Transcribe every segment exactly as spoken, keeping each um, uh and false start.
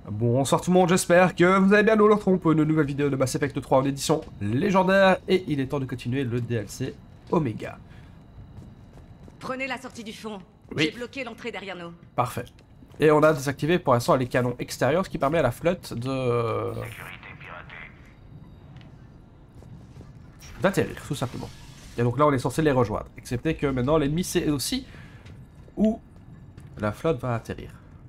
Bonsoir tout le monde, j'espère que vous allez bien. Nous nous retrouvons pour une nouvelle vidéo de Mass Effect trois en édition légendaire et il est temps de continuer le D L C Omega. Prenez la sortie du fond. Oui. J'ai bloqué l'entrée derrière nous. Parfait. Et on a désactivé pour l'instant les canons extérieurs, ce qui permet à la flotte de... d'atterrir, tout simplement. Et donc là on est censé les rejoindre, excepté que maintenant l'ennemi sait aussi où la flotte va atterrir.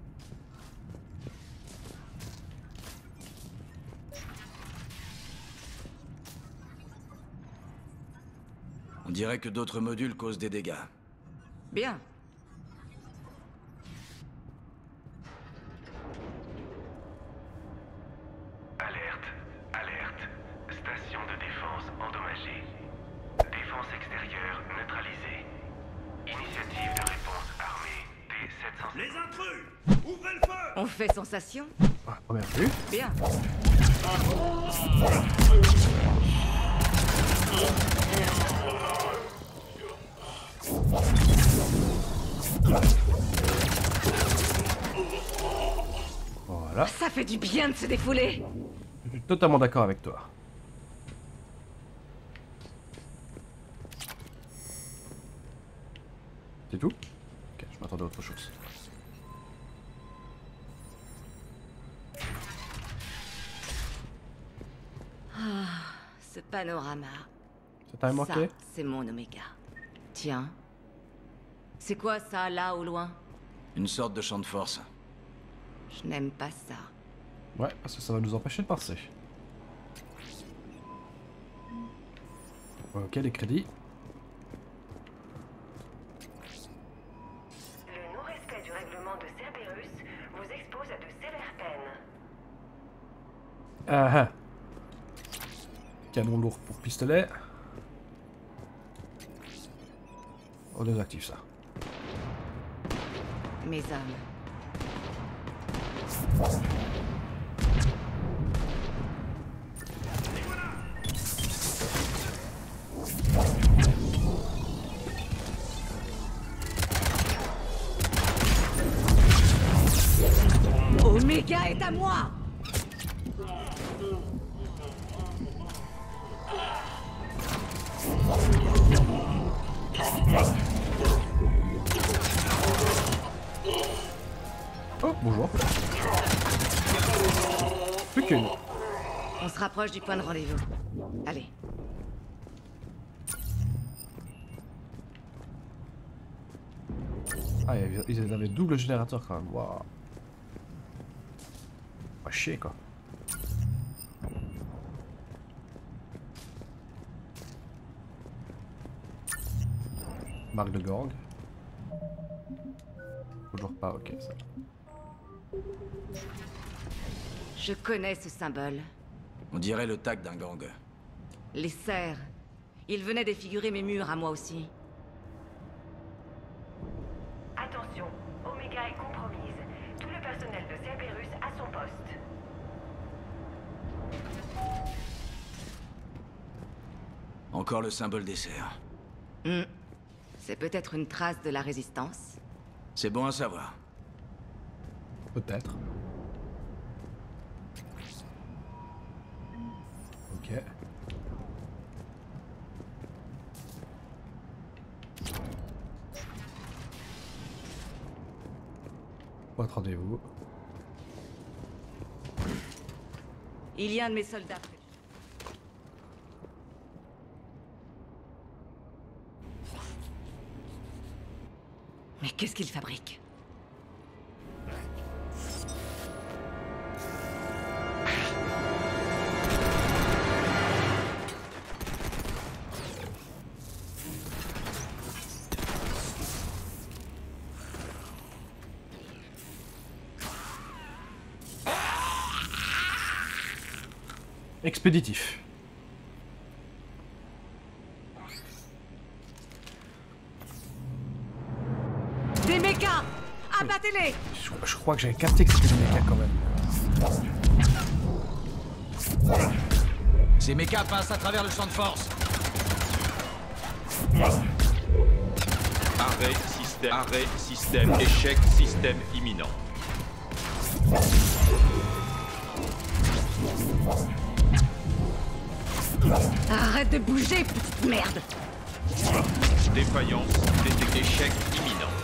On dirait que d'autres modules causent des dégâts. Bien. Alerte, alerte. Station de défense endommagée. Défense extérieure neutralisée. Initiative de réponse armée T sept cent... Les intrus! Ouvrez le feu! On fait sensation? Ah, première vue. Bien. Voilà. Ça fait du bien de se défouler. Je suis totalement d'accord avec toi. C'est tout? Ok, je m'attendais à autre chose. Ce panorama. Ça t'a Ça, manqué? c'est mon Oméga. Tiens. C'est quoi ça, là, au loin? Une sorte de champ de force. Je n'aime pas ça. Ouais, parce que ça va nous empêcher de passer. Ok, les crédits. Le non-respect du règlement de Cerberus vous expose à de sévères peines. Ah ah. Canon lourd pour pistolet. On désactive ça. Mes hommes. Oméga est à moi! Oh, bonjour. Plus qu'une. On se rapproche du point de rendez-vous. Allez. Ah, ils avaient double générateur quand même. Waouh. Pas chier quoi. Marque de gang. Toujours pas, ok ça. Je connais ce symbole. On dirait le tag d'un gang. Les serres. Ils venaient défigurer mes murs à moi aussi. Attention, Oméga est compromise. Tout le personnel de Cerberus à son poste. Encore le symbole des serres. Hmm. C'est peut-être une trace de la résistance. C'est bon à savoir. Peut-être. Ok. Votre rendez-vous. Il y a un de mes soldats. Mais qu'est-ce qu'il fabrique? Expéditif. Des mechas! Abattez-les! Je, je crois que j'avais capté que c'était des mechas quand même. Ces mechas passent à travers le champ de force. Arrêt système, arrêt système, échec système imminent. Arrête de bouger, petite merde. Défaillance, détecté, échec imminent.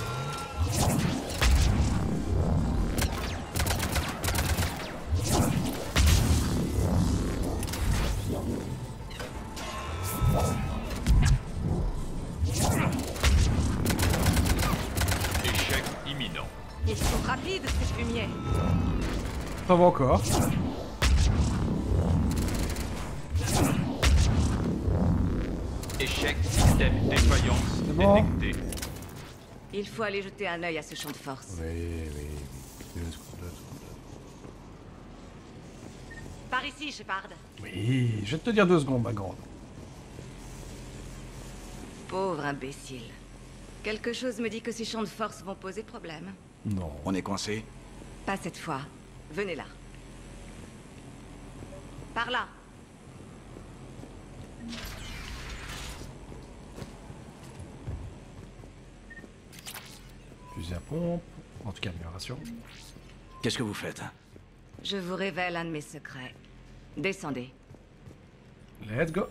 Échec imminent. Ils sont rapides, ces fumiers. Ça va encore. Échec système défaillance C'est bon. détecté. Il faut aller jeter un œil à ce champ de force. Oui, oui, oui. Deux secondes, deux secondes. Par ici, Shepard. Oui, je vais te dire deux secondes, ma grande. Pauvre imbécile. Quelque chose me dit que ces champs de force vont poser problème. Non. On est coincé? Pas cette fois. Venez là. Par là. Fusil à pompe. En tout cas, amélioration. Qu'est-ce que vous faites? Je vous révèle un de mes secrets. Descendez. Let's go.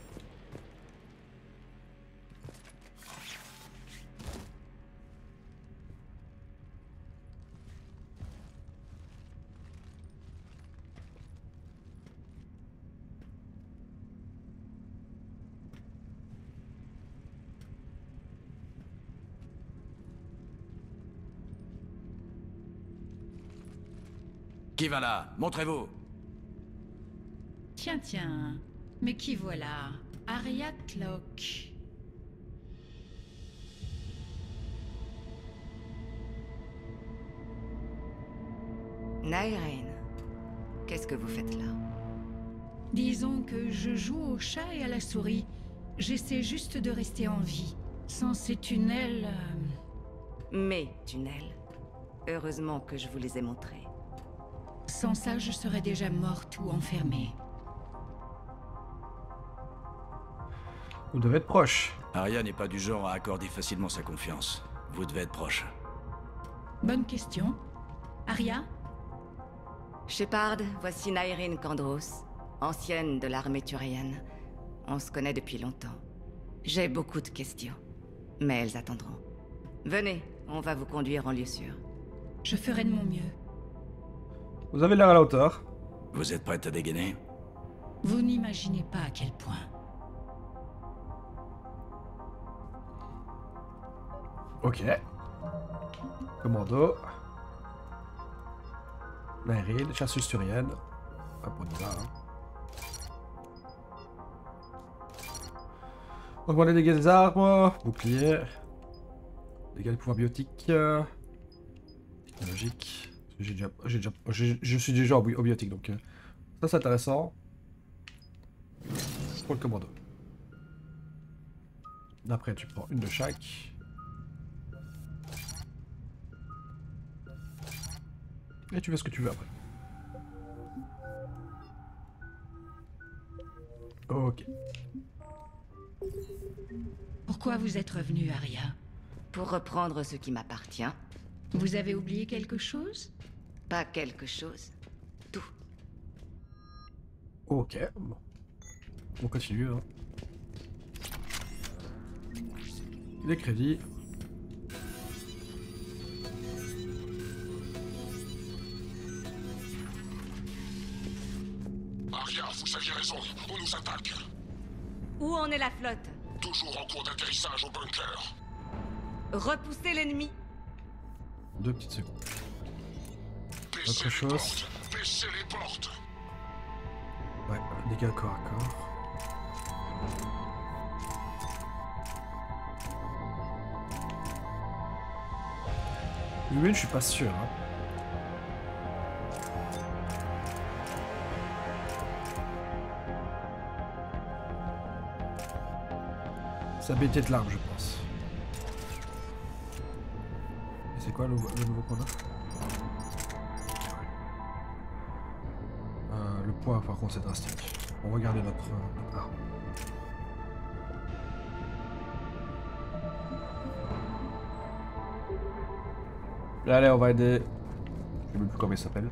Qui va là? Montrez-vous! Tiens, tiens. Mais qui voilà? Arya Tlock. Nyreen. Qu'est-ce que vous faites là? Disons que je joue au chat et à la souris. J'essaie juste de rester en vie. Sans ces tunnels... euh, Mes tunnels. Heureusement que je vous les ai montrés. Sans ça, je serais déjà morte ou enfermée. Vous devez être proche. Arya n'est pas du genre à accorder facilement sa confiance. Vous devez être proche. Bonne question. Arya? Shepard, voici Nyreen Kandros, ancienne de l'armée turienne. On se connaît depuis longtemps. J'ai beaucoup de questions, mais elles attendront. Venez, on va vous conduire en lieu sûr. Je ferai de mon mieux. Vous avez l'air à la hauteur. Vous êtes prête à dégainer? Vous n'imaginez pas à quel point. Ok. Commando. Nyreen, chasseuse turienne. Hop, on y va. Hein. Augmenter les dégâts des armes. Bouclier. Dégâts des pouvoirs biotiques. euh, Technologiques. J'ai déjà, j'ai déjà, j'ai- je suis déjà au, bi- au biotique, donc euh, ça c'est intéressant. Pour le commando. Après tu prends une de chaque. Et tu fais ce que tu veux après. Ok. Pourquoi vous êtes revenu, Arya? Pour reprendre ce qui m'appartient, Vous avez oublié quelque chose? pas quelque chose. Tout. Ok. Bon. On continue. Hein. Les crédits. Arya, vous aviez raison, on nous attaque. Où en est la flotte? Toujours en cours d'atterrissage au bunker. Repoussez l'ennemi. Deux petites secondes. Baissez Autre les chose. portes, baissez les portes. Ouais, dégâts corps à corps. Lui, je suis pas sûr. Hein. Ça bêtait de l'arme, je pense. Et c'est quoi le, le nouveau qu'on a? Euh, le poids, par contre, c'est drastique. On va regarder notre, euh, notre arme. Allez, on va aider. Je sais même plus comment il s'appelle.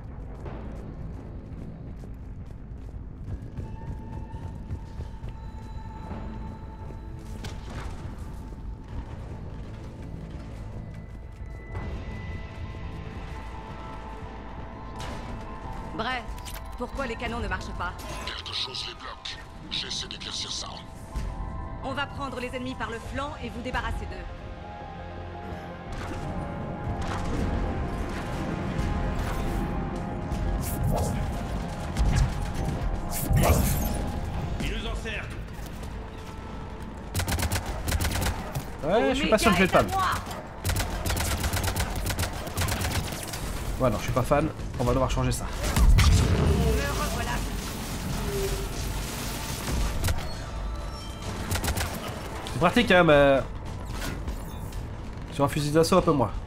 Bref, pourquoi les canons ne marchent pas? Quelque chose les bloque. J'essaie d'éclaircir ça. On va prendre les ennemis par le flanc et vous débarrasser d'eux. Ils nous encerclent. Ouais, je suis pas sûr que je vais être fan. Ouais, non, je suis pas fan. On va devoir changer ça. C'est pratique, hein, mais... Sur un fusil d'assaut, un peu moins.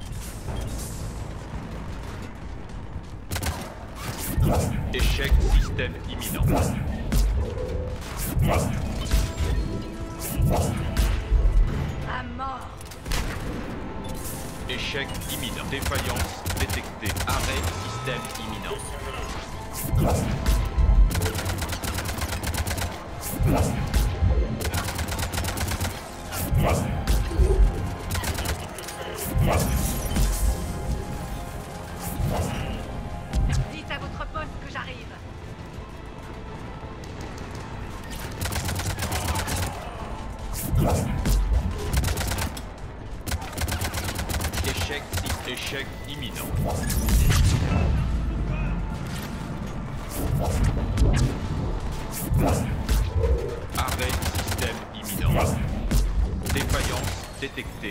Échec système imminent. À mort. Échec imminent. Défaillance détectée. Arrêt système imminent. Dites à votre poste que j'arrive. Échec échec imminent. Arrêt système imminent. Défaillance détectée.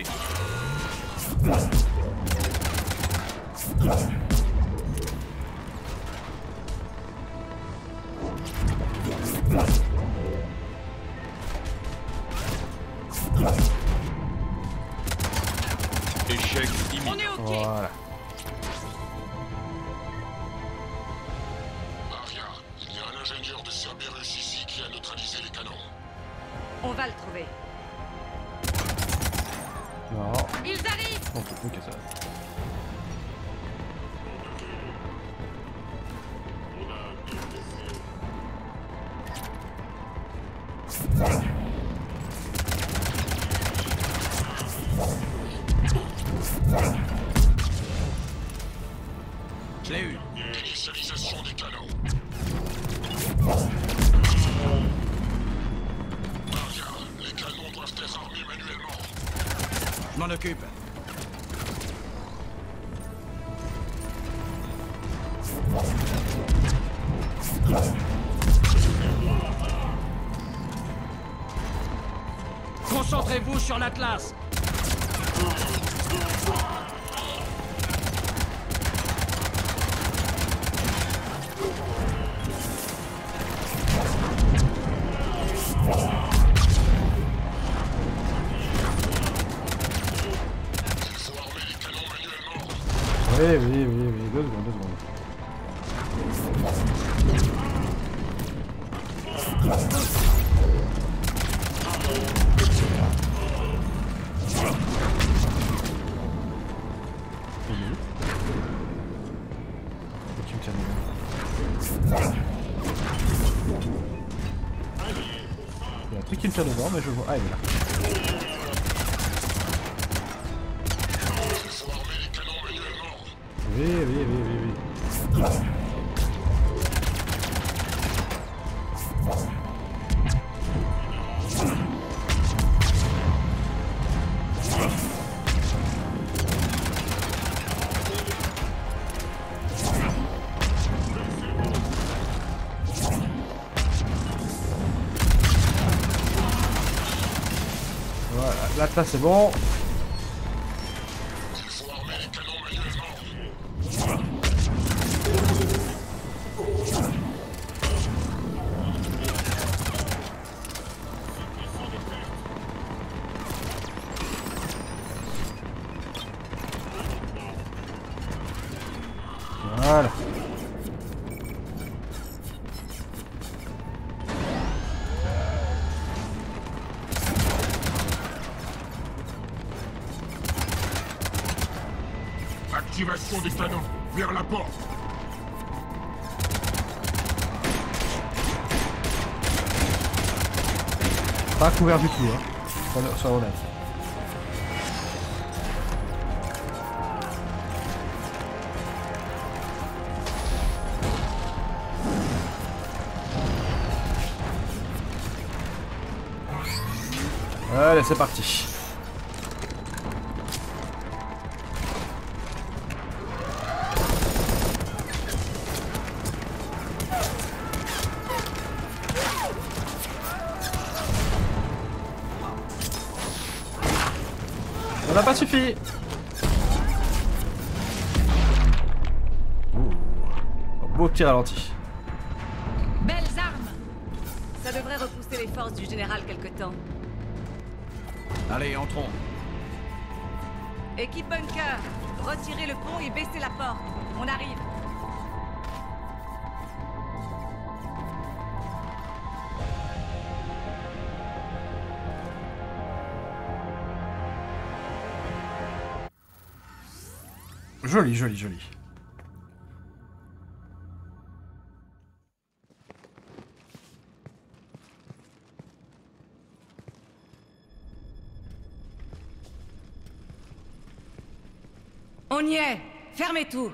Échec imminent. On est ok. Voilà. Aria, il y a un ingénieur de Cerberus ici qui a neutralisé les canons. On va le trouver. Non. Ils arrivent. Ok, ok, ça va. Je l'ai eu. Initialisation des canons. Aria, les canons doivent être armés manuellement. Je m'en occupe. Concentrez-vous sur l'Atlas. Il faut armer les canons manuellement. Oui, oui, oui, oui, deux secondes, deux secondes. Tu me tiens dedans. Il y a un truc qui me tient dedans, mais je vois. Ah, il est là. Il faut armer les canons manuellement. Oui, oui, oui, oui, oui. Voilà, là, c'est bon. Il faut armer les canons manuellement. Voilà. Activation des canons. Vers la porte. Pas couvert du tout, hein. Sois- Sois honnête. Allez, c'est parti. Ça n'a pas suffi. Oh. Beau petit ralenti. Belles armes. Ça devrait repousser les forces du général quelque temps. Allez, entrons. Équipe bunker, retirez le pont et baissez la porte. On arrive. Joli, joli, joli. On y est. Fermez tout.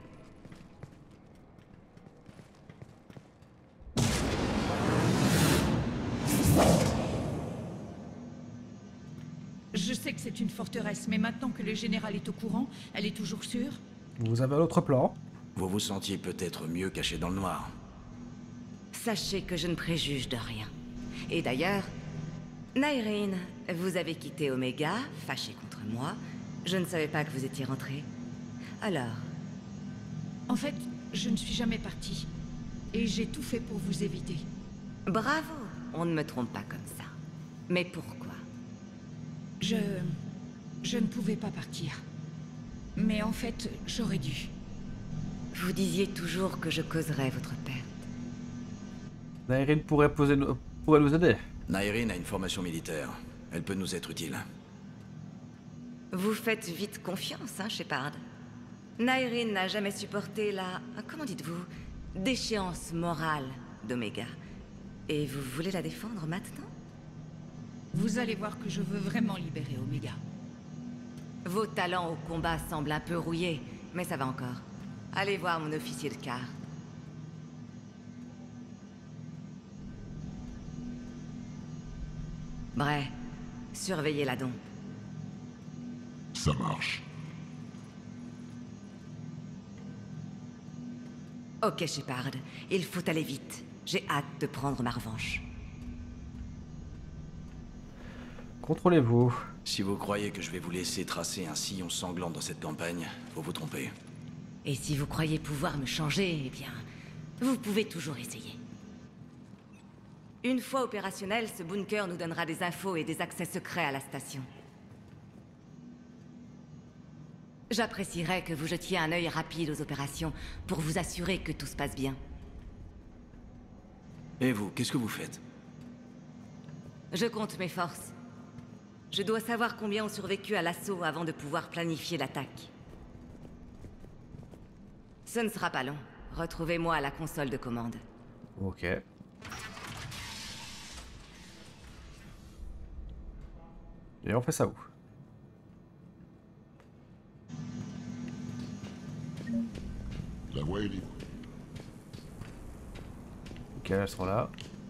Je sais que c'est une forteresse, mais maintenant que le général est au courant, elle est toujours sûre? Vous avez un autre plan? Vous vous sentiez peut-être mieux caché dans le noir. Sachez que je ne préjuge de rien. Et d'ailleurs, Nyreen, vous avez quitté Omega, fâché contre moi. Je ne savais pas que vous étiez rentré. Alors? En fait, je ne suis jamais partie. Et j'ai tout fait pour vous éviter. Bravo. On ne me trompe pas comme ça. Mais pourquoi? Je... je ne pouvais pas partir. Mais en fait, j'aurais dû. Vous disiez toujours que je causerais votre perte. Nyreen pourrait, poser, pourrait nous aider. Nyreen a une formation militaire. Elle peut nous être utile. Vous faites vite confiance, hein, Shepard. Nyreen n'a jamais supporté la... comment dites-vous? Déchéance morale d'Omega. Et vous voulez la défendre maintenant? Vous allez voir que je veux vraiment libérer Omega. Vos talents au combat semblent un peu rouillés, mais ça va encore. Allez voir mon officier de quart. Bref, surveillez la dompe. Ça marche. Ok, Shepard, il faut aller vite. J'ai hâte de prendre ma revanche. Contrôlez-vous. Si vous croyez que je vais vous laisser tracer un sillon sanglant dans cette campagne, vous vous trompez. Et si vous croyez pouvoir me changer, eh bien, vous pouvez toujours essayer. Une fois opérationnel, ce bunker nous donnera des infos et des accès secrets à la station. J'apprécierais que vous jetiez un œil rapide aux opérations pour vous assurer que tout se passe bien. Et vous, qu'est-ce que vous faites? Je compte mes forces. Je dois savoir combien ont survécu à l'assaut avant de pouvoir planifier l'attaque. Ce ne sera pas long. Retrouvez-moi à la console de commande. Ok. Et on fait ça où? La voie est libre. Ok, elles sont là.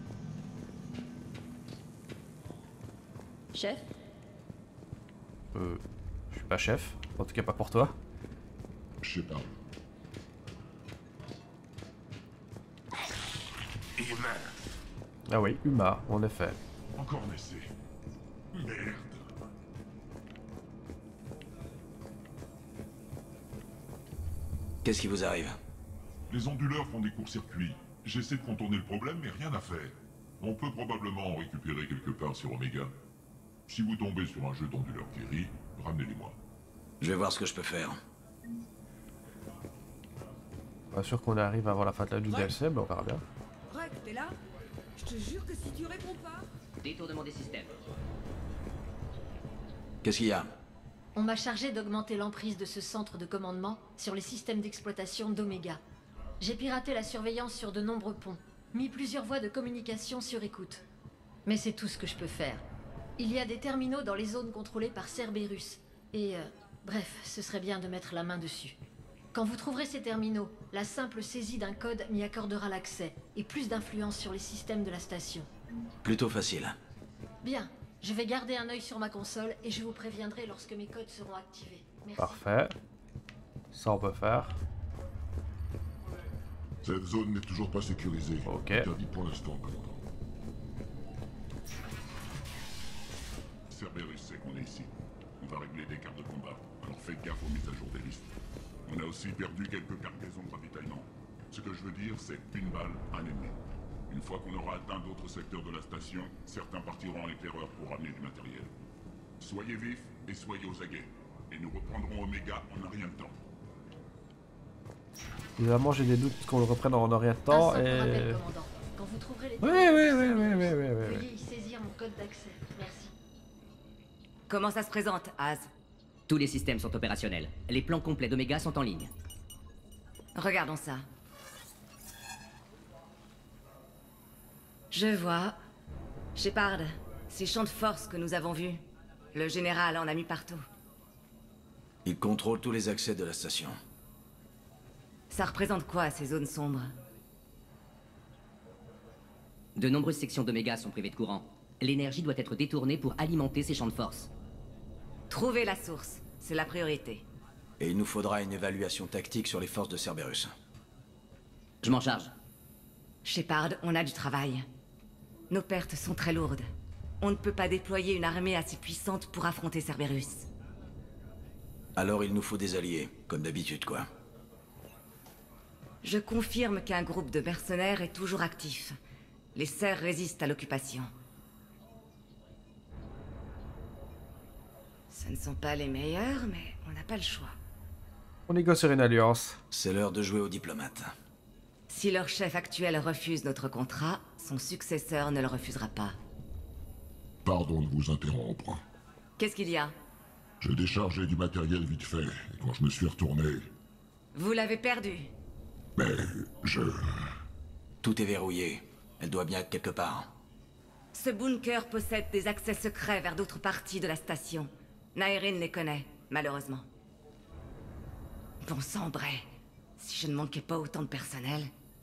Chef? Euh, je suis pas chef. En tout cas pas pour toi. Je sais pas. Humain. Ah oui, Uma, en effet. Encore un essai. Merde. Qu'est-ce qui vous arrive? Les onduleurs font des courts-circuits. J'essaie de contourner le problème, mais rien à faire. On peut probablement en récupérer quelque part sur Omega. Si vous tombez sur un jeu d'onduleurs Kerry, ramenez-les-moi. Je vais voir ce que je peux faire. Pas sûr qu'on arrive avant la fin de la du D L C, mais on verra bien. Rock, t'es là? Je te jure que si tu réponds pas... Détournement des systèmes. Qu'est-ce qu'il y a? On m'a chargé d'augmenter l'emprise de ce centre de commandement sur les systèmes d'exploitation d'Omega. J'ai piraté la surveillance sur de nombreux ponts, mis plusieurs voies de communication sur écoute. Mais c'est tout ce que je peux faire. Il y a des terminaux dans les zones contrôlées par Cerberus. Et, euh, bref, ce serait bien de mettre la main dessus. Quand vous trouverez ces terminaux, la simple saisie d'un code m'y accordera l'accès et plus d'influence sur les systèmes de la station. Plutôt facile. Bien, Je vais garder un œil sur ma console et je vous préviendrai lorsque mes codes seront activés. Merci. Parfait. Ça on peut faire. Cette zone n'est toujours pas sécurisée. Ok. Interdit pour l'instant, commandant. Cerberus sait qu'on est ici. On va régler des cartes de combat. Alors faites gaffe aux mises à jour des listes. On a aussi perdu quelques cargaisons de ravitaillement. Ce que je veux dire, c'est une balle, un ennemi. Une fois qu'on aura atteint d'autres secteurs de la station, certains partiront en éclaireur pour ramener du matériel. Soyez vifs et soyez aux aguets. Et nous reprendrons Omega en un rien de temps. Évidemment, j'ai des doutes qu'on le reprenne en un rien de temps Un simple et... rappel, commandant. Quand vous trouverez les Oui, codes oui, de oui, Cerberus, oui, oui, oui, oui, oui. veuillez y saisir mon code d'accès. Merci. Comment ça se présente, Az? Tous les systèmes sont opérationnels. Les plans complets d'Omega sont en ligne. Regardons ça. Je vois. Shepard, ces champs de force que nous avons vus, le général en a mis partout. Il contrôle tous les accès de la station. Ça représente quoi, ces zones sombres? De nombreuses sections d'Omega sont privées de courant. L'énergie doit être détournée pour alimenter ces champs de force. Trouver la source, c'est la priorité. Et il nous faudra une évaluation tactique sur les forces de Cerberus. Je m'en charge. Shepard, on a du travail. Nos pertes sont très lourdes. On ne peut pas déployer une armée assez puissante pour affronter Cerberus. Alors il nous faut des alliés, comme d'habitude quoi. Je confirme qu'un groupe de mercenaires est toujours actif. Les serfs résistent à l'occupation. Ce ne sont pas les meilleurs, mais on n'a pas le choix. On négocierait une alliance. C'est l'heure de jouer aux diplomates. Si leur chef actuel refuse notre contrat, son successeur ne le refusera pas. Pardon de vous interrompre. Qu'est-ce qu'il y a? J'ai déchargé du matériel vite fait, et quand je me suis retourné... Vous l'avez perdu. Mais je... Tout est verrouillé. Elle doit bien être quelque part. Ce bunker possède des accès secrets vers d'autres parties de la station. Nyreen les connaît, malheureusement. Bon sang, Bray. Si je ne manquais pas autant de personnel...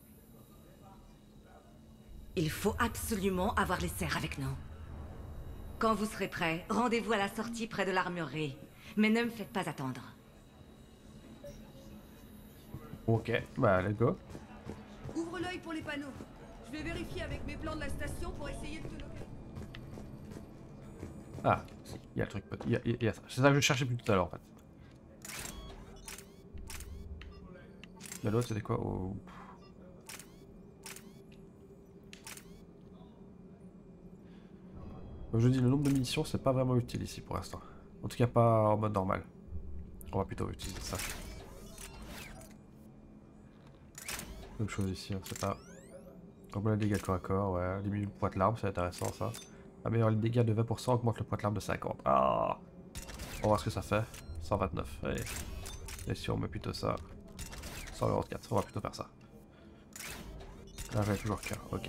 Il faut absolument avoir les serfs avec nous. Quand vous serez prêts, rendez-vous à la sortie près de l'armurerie. Mais ne me faites pas attendre. Ok, bah let's go. Ouvre l'œil pour les panneaux. Je vais vérifier avec mes plans de la station pour essayer de te localiser. Ah, il y a le truc. Il y a, il y a ça. C'est ça que je cherchais plus tout à l'heure en fait. Mais l'autre c'était quoi? Oh. Comme je dis, le nombre de munitions c'est pas vraiment utile ici pour l'instant. En tout cas pas en mode normal. On va plutôt utiliser ça. Même chose ici, hein, c'est pas... Augmente les dégâts corps à corps, ouais. Diminue le poids de l'arme, c'est intéressant ça. Améliore les dégâts de vingt pour cent, augmente le poids de l'arme de cinquante. Ah, on va voir ce que ça fait. cent vingt-neuf, allez. Et si on met plutôt ça... cent quarante-quatre, on va plutôt faire ça. Là j'avais toujours qu'un, ok.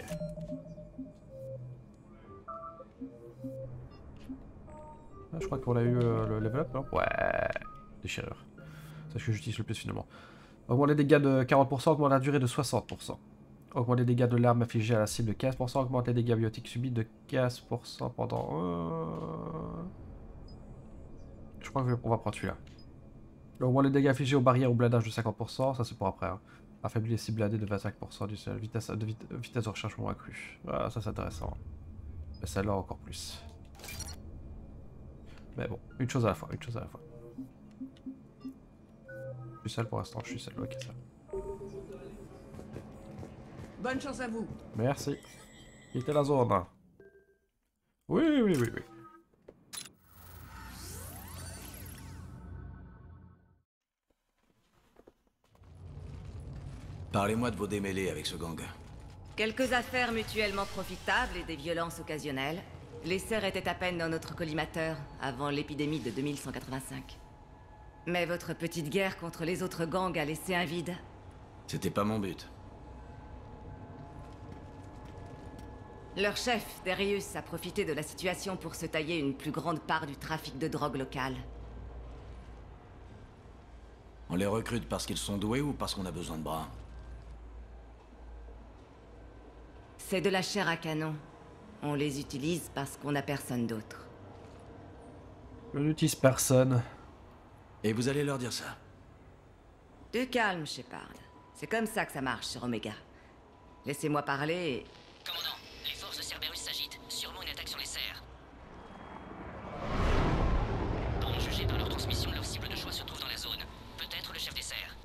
Ah, je crois qu'on a eu euh, le level up, non? Ouais, déchirure. C'est ce que j'utilise le plus finalement. Augmente les dégâts de quarante pour cent, augmente la durée de soixante pour cent. Augmente les dégâts de l'arme infligée à la cible de quinze pour cent, augmente les dégâts biotiques subis de quinze pour cent pendant... Euh... Je crois qu'on va prendre celui-là. Augmente les dégâts infligés aux barrières ou blindage de cinquante pour cent, ça c'est pour après. Hein. Affaiblit les cibles blindées de vingt-cinq pour cent, du vitesse de, vit vitesse de rechargement accrue. Voilà, ça c'est intéressant. Mais celle-là encore plus. Mais bon, une chose à la fois, une chose à la fois. Je suis seul pour l'instant, je suis seul, ok ça. Bonne chance à vous. Merci. Quittez la zone. Oui, oui, oui, oui. Parlez-moi de vos démêlés avec ce gang. Quelques affaires mutuellement profitables et des violences occasionnelles. Les serfs étaient à peine dans notre collimateur avant l'épidémie de deux mille cent quatre-vingt-cinq. Mais votre petite guerre contre les autres gangs a laissé un vide. C'était pas mon but. Leur chef, Darius, a profité de la situation pour se tailler une plus grande part du trafic de drogue local. On les recrute parce qu'ils sont doués ou parce qu'on a besoin de bras? C'est de la chair à canon. On les utilise parce qu'on n'a personne d'autre. Je n'utilise personne. Et vous allez leur dire ça? Du calme, Shepard. C'est comme ça que ça marche sur Omega. Laissez-moi parler et... Commandant, les forces de Cerberus s'agitent. Sûrement une attaque sur les serres. Pour en juger par leur transmission, leur cible de choix se trouve dans la zone. Peut-être le chef des serres.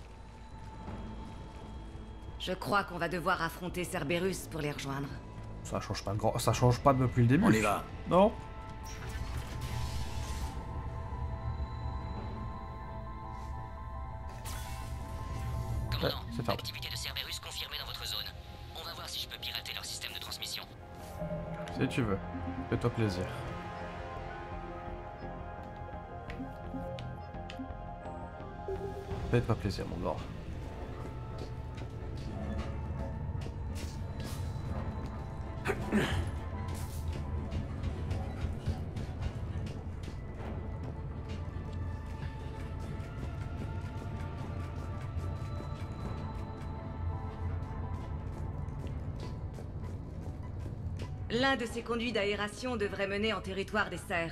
Je crois qu'on va devoir affronter Cerberus pour les rejoindre. Ça change pas grand... Ça change pas depuis le début. On y va. Non. Commandant, c'est fermé. activité de Cerberus confirmée dans votre zone. On va voir si je peux pirater leur système de transmission. Si tu veux. Fais-toi plaisir. Fais-toi plaisir, mon gars. L'un de ces conduits d'aération devrait mener en territoire des serres.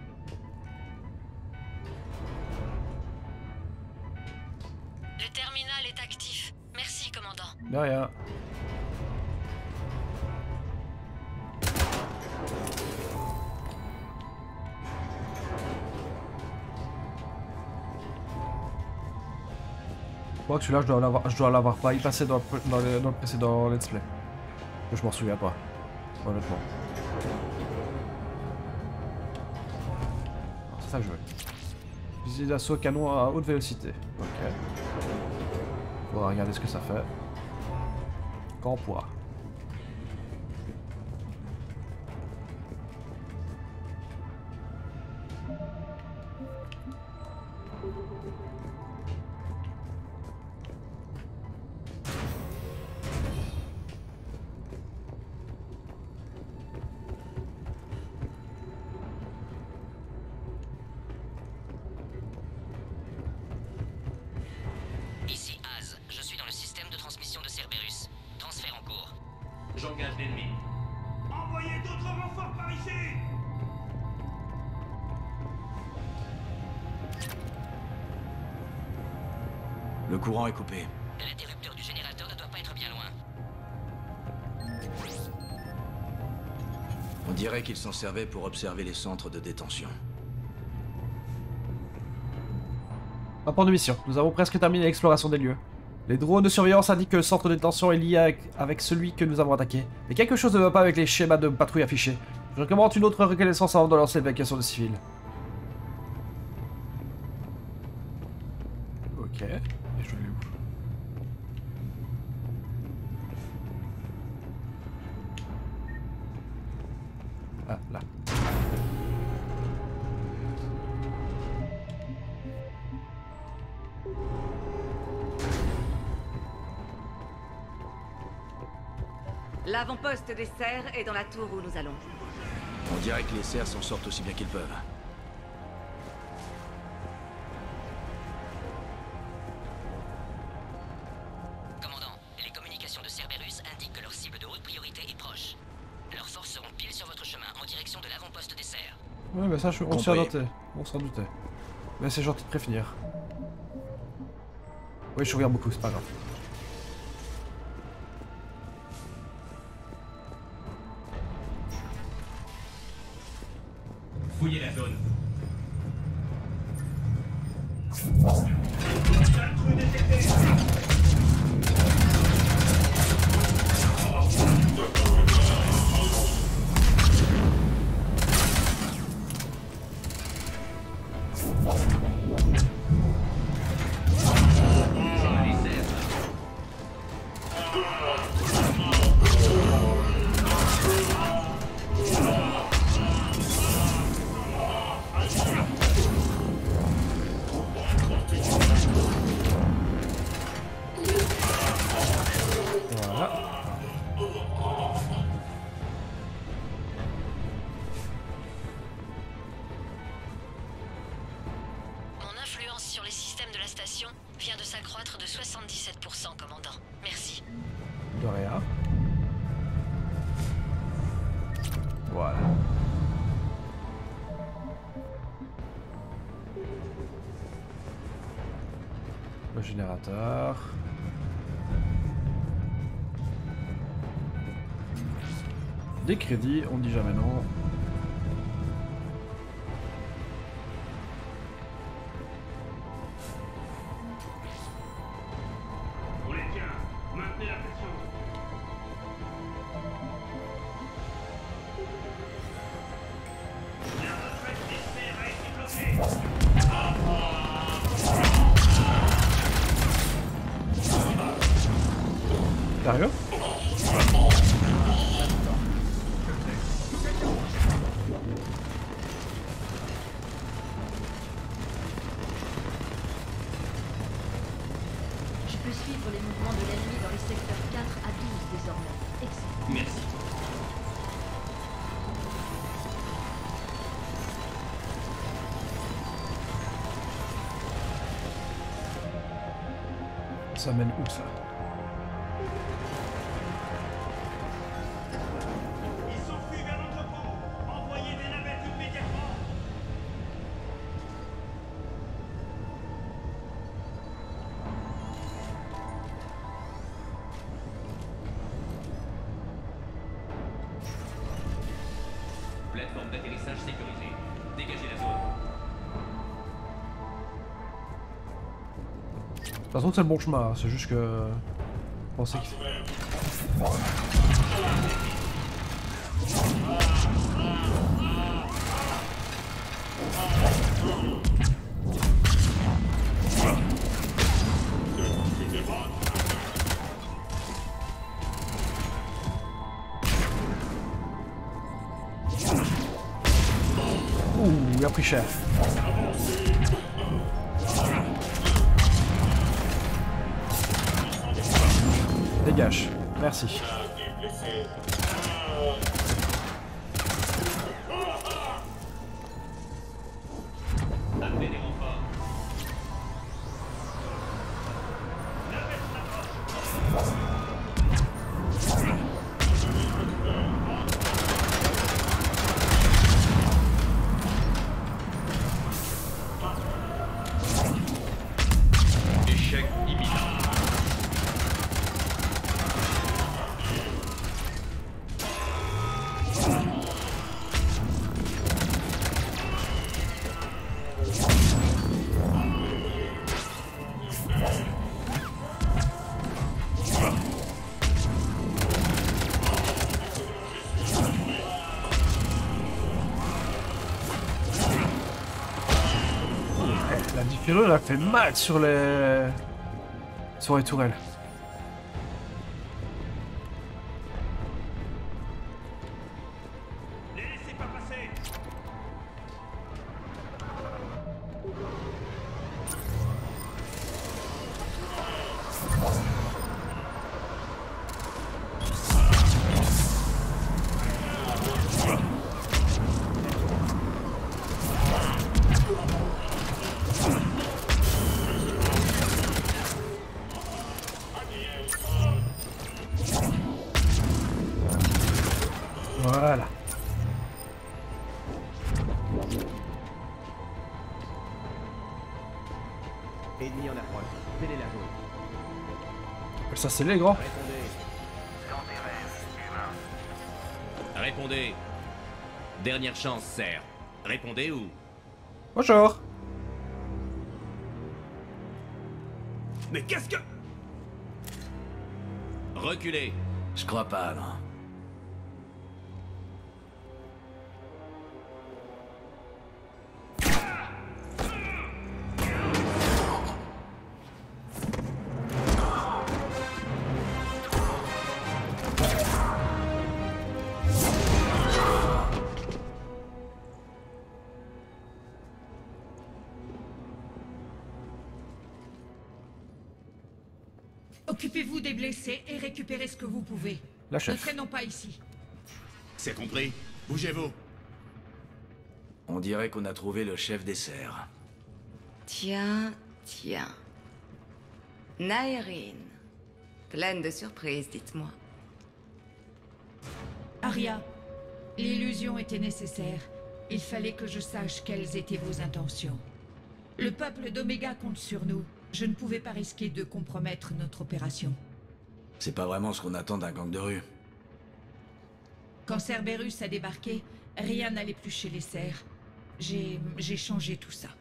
Le terminal est actif. Merci, commandant. De rien. Je crois que celui-là, je dois l'avoir, je dois l'avoir pas y passer dans le, dans le, dans le précédent let's play. Je m'en souviens pas, honnêtement. C'est ça que je veux. Fusil d'assaut canon à haute vélocité. Ok. Faudra regarder ce que ça fait. Quand on pourra. Ici Az, je suis dans le système de transmission de Cerberus. Transfert en cours. J'engage l'ennemi. Envoyez d'autres renforts par ici! Le courant est coupé. L'interrupteur du générateur ne doit pas être bien loin. On dirait qu'ils s'en servaient pour observer les centres de détention. Rapport de mission. Nous avons presque terminé l'exploration des lieux. Les drones de surveillance indiquent que le centre de détention est lié avec, avec celui que nous avons attaqué. Mais quelque chose ne va pas avec les schémas de patrouille affichés. Je recommande une autre reconnaissance avant de lancer l'évacuation de civils. Ok. Et je vais où? Ah, là. L'avant-poste des serres est dans la tour où nous allons. On dirait que les serres s'en sortent aussi bien qu'ils peuvent. Commandant, les communications de Cerberus indiquent que leur cible de haute priorité est proche. Leurs forces seront pile sur votre chemin, en direction de l'avant-poste des serres. Ouais, mais ça, je, on s'en doutait. On s'en doutait. Mais c'est gentil de prévenir. Oui, je regarde beaucoup, c'est pas grave. Fouillez la zone. vient de s'accroître de soixante-dix-sept pour cent, commandant. Merci. De rien. Accélérateur. Des crédits, on dit jamais non. On les tient. Maintenez la pression. La retraite des sphères a été bloquée. Sérieux? Je peux suivre les mouvements de l'ennemi dans les secteurs quatre à douze désormais. Excellent. Merci. Ça mène où ça? Ils s'enfuient vers l'entrepôt. Envoyez des navettes immédiatement. Plateforme d'atterrissage sécurisée. Dégagez la zone. De toute façon, c'est le bon chemin, hein. C'est juste que... Je pensais qu'il... Ouh, il a pris cher. Dégage, merci. Appelez des renforts. Échec imminent. La différence, elle a fait mal sur les... sur les tourelles. Ne laissez pas passer. Voilà. Ennemi en approche. Scellez la zone. Ça, c'est les grands. Répondez. Dernière chance, serre. Répondez ou... Bonjour. Mais qu'est-ce que... Reculez. Je crois pas, non. Occupez-vous des blessés et récupérez ce que vous pouvez. La Ne chef. traînons pas ici. C'est compris. Bougez-vous. On dirait qu'on a trouvé le chef des serres. Tiens, tiens. Naerine. Pleine de surprises, dites-moi. Aria, l'illusion était nécessaire. Il fallait que je sache quelles étaient vos intentions. Le peuple d'Oméga compte sur nous. Je ne pouvais pas risquer de compromettre notre opération. C'est pas vraiment ce qu'on attend d'un gang de rue. Quand Cerberus a débarqué, rien n'allait plus chez les serfs. J'ai... j'ai changé tout ça.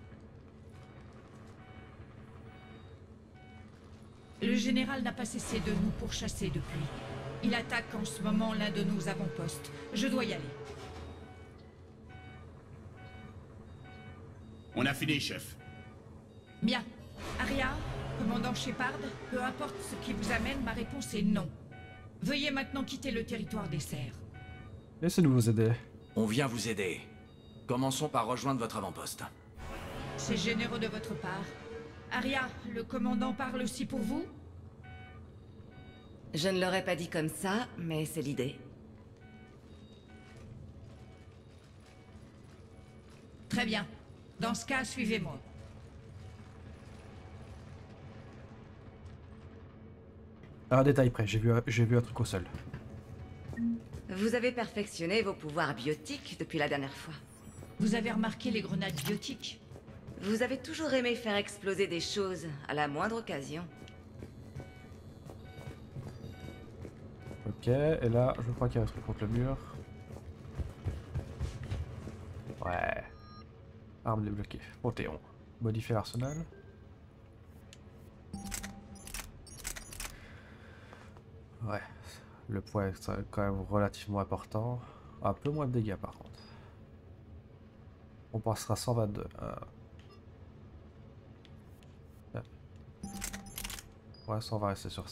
Le général n'a pas cessé de nous pourchasser depuis. Il attaque en ce moment l'un de nos avant-postes. Je dois y aller. On a fini, chef. Bien. Aria, commandant Shepard, peu importe ce qui vous amène, ma réponse est non. Veuillez maintenant quitter le territoire des serfs. Laissez-nous vous aider. On vient vous aider. Commençons par rejoindre votre avant-poste. C'est généreux de votre part. Aria, le commandant parle aussi pour vous? Je ne l'aurais pas dit comme ça, mais c'est l'idée. Très bien. Dans ce cas, suivez-moi. Un détail près, j'ai vu, j'ai vu un truc au sol. Vous avez perfectionné vos pouvoirs biotiques depuis la dernière fois. Vous avez remarqué les grenades biotiques? Vous avez toujours aimé faire exploser des choses à la moindre occasion. Ok, et là, je crois qu'il y a un truc contre le mur. Ouais. Arme débloquée. Panthéon. Modifier l'arsenal. Ouais. Le poids est quand même relativement important. Un peu moins de dégâts par contre. On passera cent vingt-deux. Euh... Ouais, ça on va rester sur ça.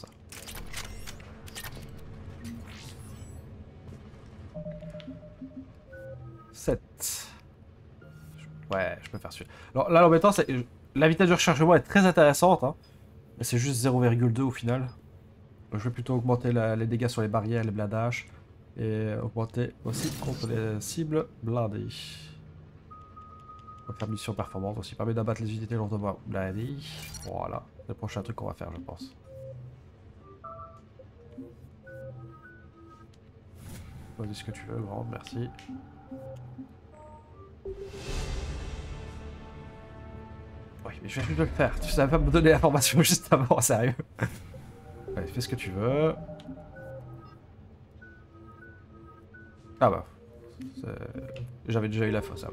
sept. Ouais, je peux faire celui-là. Alors là, l'embêtant, c'est la vitesse de rechargement est très intéressante, hein, mais c'est juste zéro virgule deux au final. Je vais plutôt augmenter la, les dégâts sur les barrières, les blindages, et augmenter aussi contre les cibles blindées. On va faire mission performante aussi, permet d'abattre les unités lourdement blindées. Voilà, c'est le prochain truc qu'on va faire, je pense. Vas-y, ce que tu veux, grand, merci. Oui, mais je vais juste le faire. Tu savais pas me donner l'information juste avant, sérieux. Allez, fais ce que tu veux. Ah bah. J'avais déjà eu la fausse, ça va.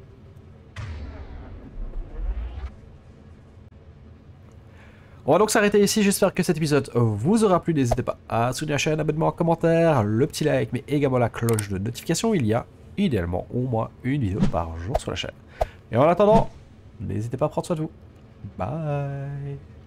On va donc s'arrêter ici, j'espère que cet épisode vous aura plu, n'hésitez pas à soutenir la chaîne, abonnement, commentaire, le petit like, mais également la cloche de notification, il y a idéalement au moins une vidéo par jour sur la chaîne. Et en attendant, n'hésitez pas à prendre soin de vous. Bye.